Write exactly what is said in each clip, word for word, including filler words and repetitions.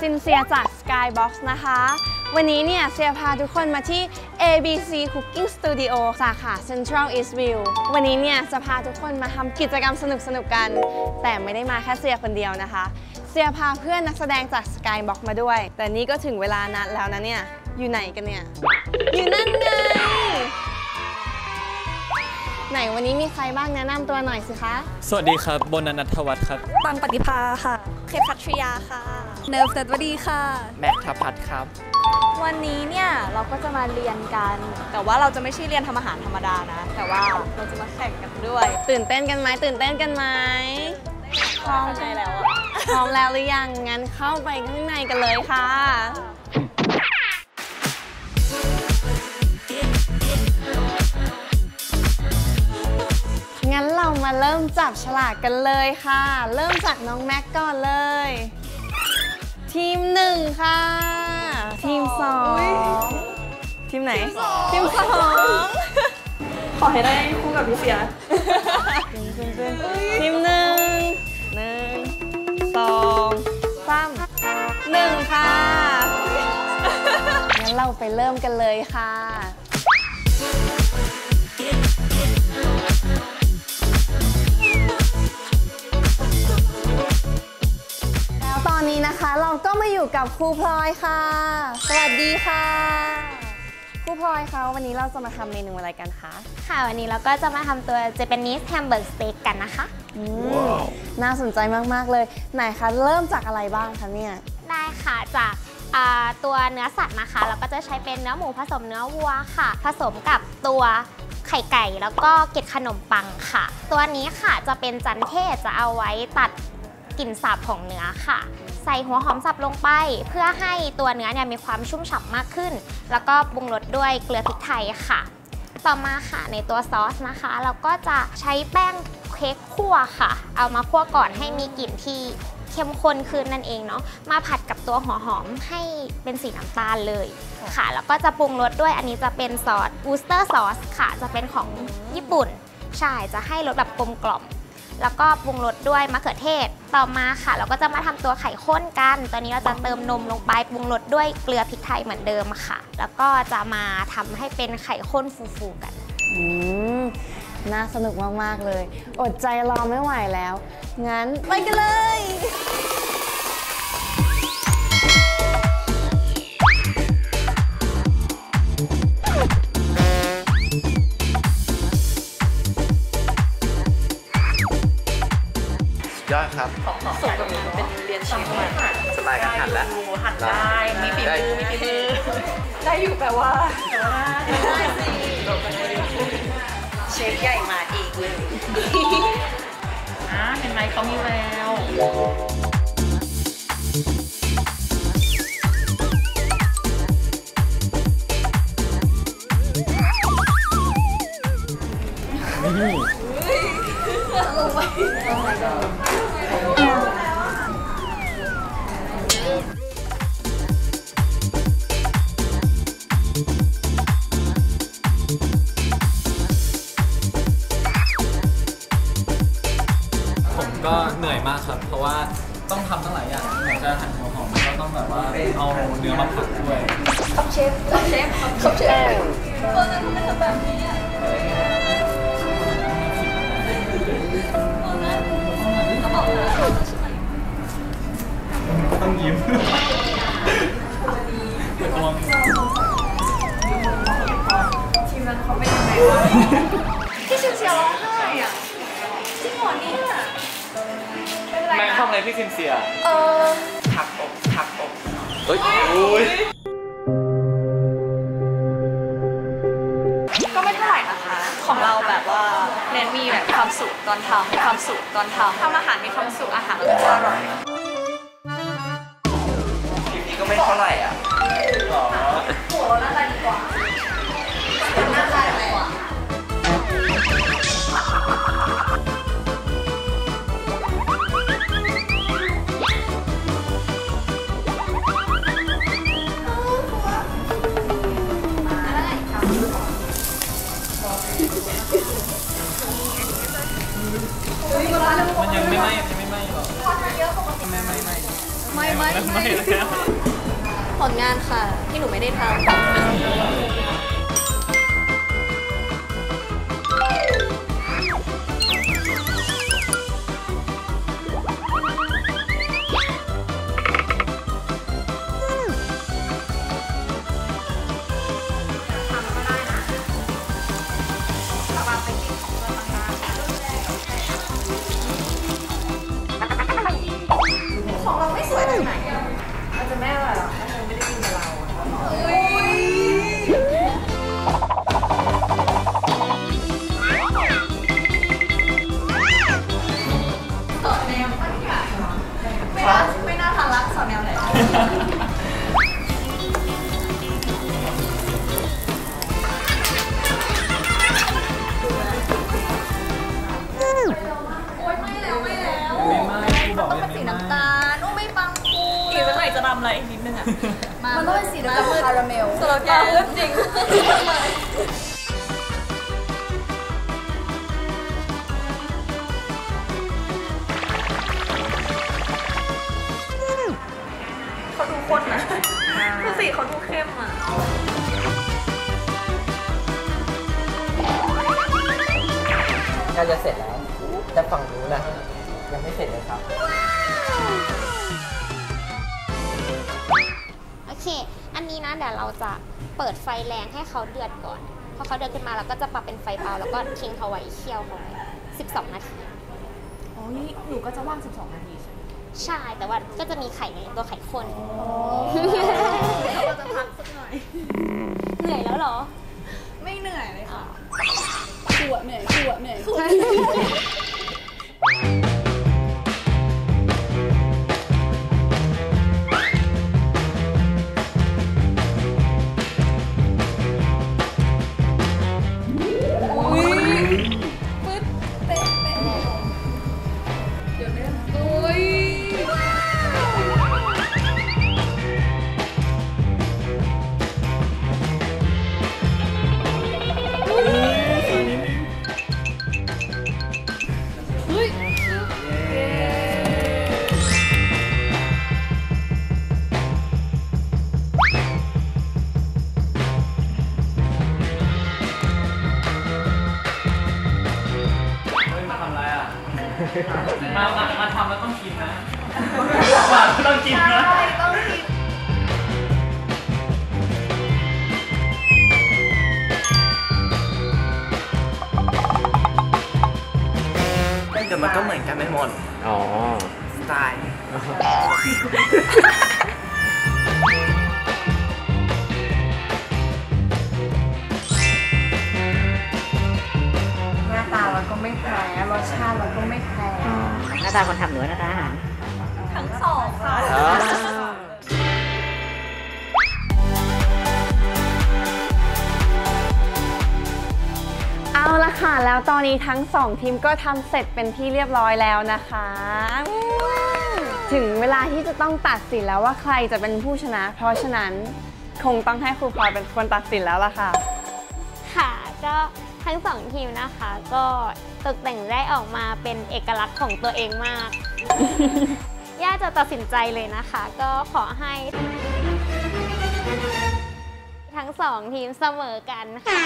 ซินเซียจาก Skybox นะคะวันนี้เนี่ยเซียพาทุกคนมาที่ เอ บี ซี Cooking Studio สาขา Central Eastview วันนี้เนี่ยจะพาทุกคนมาทำกิจกรรมสนุกๆกันแต่ไม่ได้มาแค่เซียคนเดียวนะคะเซียพาเพื่อนนักแสดงจาก Skybox มาด้วยแต่นี่ก็ถึงเวลานัดแล้วนะเนี่ยอยู่ไหนกันเนี่ยอยู่นั่นไงไหนวันนี้มีใครบ้างแนะนำตัวหน่อยสิคะสวัสดีครับบนนัทวัฒน์ครับปังปฏิภาค่ะเคพัทริยาค่ะเนิร์ฟเดวดีค่ะแม็กทพัฒน์ครับวันนี้เนี่ยเราก็จะมาเรียนกันแต่ว่าเราจะไม่ใช่เรียนทำอาหารธรรมดานะแต่ว่าเราจะมาแข่งกันด้วยตื่นเต้นกันไหมตื่นเต้นกันไหมพร้อมใจแล้วอะพร้อมแล้วหรือยังงั้นเข้าไปข้างในกันเลยค่ะงั้นเรามาเริ่มจับฉลากกันเลยค่ะเริ่มจากน้องแม็กก่อนเลยทีมหนึ่งค่ะทีมสองทีมไหนทีมสองขอให้ได้คู่กับพี่เสียทีมหนึ่งหนึ่งสองสามหนึ่งค่ะงั้นเราไปเริ่มกันเลยค่ะตอนนี้นะคะเราก็มาอยู่กับครูพลอยค่ะสวัสดีค่ะครูพลอยคะวันนี้เราจะมาทำเมนูอะไรกันคะค่ะวันนี้เราก็จะมาทำตัว Japanese Hamburg Steak กันนะคะว้าวน่าสนใจมากๆเลยไหนคะเริ่มจากอะไรบ้างคะเนี่ยได้ค่ะจากตัวเนื้อสัตว์นะคะเราก็จะใช้เป็นเนื้อหมูผสมเนื้อวัวค่ะผสมกับตัวไข่ไก่แล้วก็เกล็ดขนมปังค่ะตัวนี้ค่ะจะเป็นจันเทศจะเอาไว้ตัดกลิ่นสาบของเนื้อค่ะใส่หัวหอมสับลงไปเพื่อให้ตัวเนื้อเนี่ยมีความชุ่มฉ่ำมากขึ้นแล้วก็ปรุงรสด้วยเกลือพริกไทยค่ะต่อมาค่ะในตัวซอสนะคะเราก็จะใช้แป้งเค้กคั่วค่ะเอามาคั่วก่อนให้มีกลิ่นที่เข้มข้นขึ้นนั่นเองเนาะมาผัดกับตัวหัวหอมให้เป็นสีน้ำตาลเลยค่ะแล้วก็จะปรุงรสด้วยอันนี้จะเป็นซอสอูสเตอร์ซอสค่ะจะเป็นของญี่ปุ่นใช่จะให้รสแบบกลมกล่อมแล้วก็ปรุงรสด้วยมะเขือเทศต่อมาค่ะเราก็จะมาทำตัวไข่ข้นกันตอนนี้เราจะเติมนมลงไปปรุงรสด้วยเกลือพริกไทยเหมือนเดิมค่ะแล้วก็จะมาทำให้เป็นไข่ข้นฟูๆกันอืมน่าสนุกมากๆเลยอดใจรอไม่ไหวแล้วงั้นไปกันเลยยอดครับส่งกับมันเป็นเรียนเชฟมาสบายกันหันแล้วหันได้มีฝีมือมีฝีมือได้อยู่แปลว่าได้สิเชฟใหญ่มาอีกเลยอ่าเห็นไหมเขามีแววก็เหนื่อยมากครับเพราะว่าต้องทำตั้งหลายอย่างเหมือนจะหั่นหัวหอมก็ต้องแบบว่าเอาเนื้อมาผัดด้วยครับเชฟครับเชฟครับเชฟตอนนั้นไม่ทำแบบนี้อ่ะตอนนั้นเขาบอกนะต้องยิ้มระวังทีมนั้นเขาเป็นยังไงวะพี่ชินเสียร้องไห้อ่ะจริงเหรอเนี่ยแม่ทำอะไรพี่ซินเซียเออทับอกทับอกเฮ้ยโอ้ยก็ไม่เท่าไหร่นะคะของเราแบบว่าเน้นมีแบบความสุขตอนทำความสุขตอนทำทำอาหารมีความสุขอาหารก็จะอร่อยคลิปนี้ก็ไม่เท่าไหร่อ่ะหัวเราหน้าตาดีกว่าหน้าตาดีกว่ามันยังไม่ไหม้ยังไม่ไหม้หรอไม่ไม่ไม่ไม่ไม่ไม่ไม่แล้วผลงานค่ะ ที่หนูไม่ได้ทำ ของเราไม่สวยตรงไหนอ่ะมันจะแม่อะไรหรอถ้าเธอไม่ได้กินกับเราสอนแนวไม่น่าไม่น่าทันละสอนแนวไหนโอ๊ยไม่แล้วไม่แล้วไม่ไม่กูบอกต้องเป็นสีน้ำตาลอุ้มไม่ปังคูอีกสักหน่อยจะทำอะไรอีกนิดนึงอ่ะ มันต้องเป็นสีน้ำตาลคาราเมลสโลแกนจริงเขาดูข้นนะคือสีเขาดูเข้มอ่ะน่าจะเสร็จแล้ว แต่ฝั่งนู้นนะยังไม่เสร็จเลยครับโอเค อันนี้นะเดี๋ยวเราจะเปิดไฟแรงให้เขาเดือดก่อน พอเขาเดือดขึ้นมาเราก็จะปรับเป็นไฟเบาแล้วก็ทิ้งเขาไว้เคี่ยวเขาไว้สิบสองนาทีอ๋อนี่หนูก็จะว่างสิบสองนาทีใช่ไหมใช่ แต่ว่าก็จะมีไข่ในตัวไข่ข้นเราจะพักสักหน่อยเหนื่อยแล้วเหรอไม่เหนื่อยเลยค่ะปวดเหนื่อยปวดเหนื่อยมามามาทำแล้วต้องกินนะมาต้องกินนะเดี๋ยวมันก็เหมือนกันไปหมด อ๋อ สไตล์หน้าตาเราก็ไม่แพ้รสชาติเราก็ไม่แพ้หน้าตาคนทำหรือว่าหน้าตาอาหารทั้งสองค่ะเอาละค่ะ แล้วตอนนี้ทั้งสองทีมก็ทำเสร็จเป็นที่เรียบร้อยแล้วนะคะถึงเวลาที่จะต้องตัดสินแล้วว่าใครจะเป็นผู้ชนะ เพราะฉะนั้นคงต้องให้ครูพลอยเป็นคนตัดสินแล้วล่ะค่ะค่ะ ก็ทั้งสองทีมนะคะ ก็ตกแต่งได้ออกมาเป็นเอกลักษณ์ของตัวเองมาก ย่าจะตัดสินใจเลยนะคะ ก็ขอให้ทั้งสองทีมเสมอกันค่ะ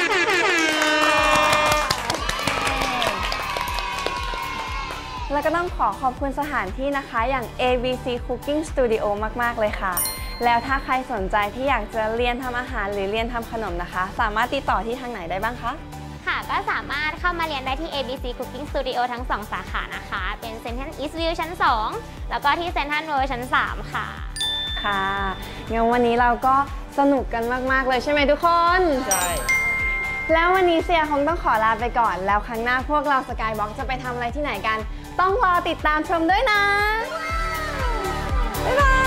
แล้วก็ต้องขอขอบคุณสถานที่นะคะอย่าง เอ บี ซี Cooking Studio มากๆเลยค่ะ แล้วถ้าใครสนใจที่อยากจะเรียนทำอาหารหรือเรียนทำขนมนะคะ สามารถติดต่อที่ทางไหนได้บ้างคะค่ะ ก็สามารถเข้ามาเรียนได้ที่ เอ บี ซี Cooking Studio ทั้งสองสาขานะคะ เป็น Central Eastview ชั้นสอง แล้วก็ที่ Central World ชั้นสามค่ะค่ะงั้นวันนี้เราก็สนุกกันมากๆเลยใช่ไหมทุกคนใช่แล้ววันนี้เซียคงต้องขอลาไปก่อน แล้วครั้งหน้าพวกเรา Skybox จะไปทำอะไรที่ไหนกัน ต้องรอติดตามชมด้วยนะ บ๊ายบาย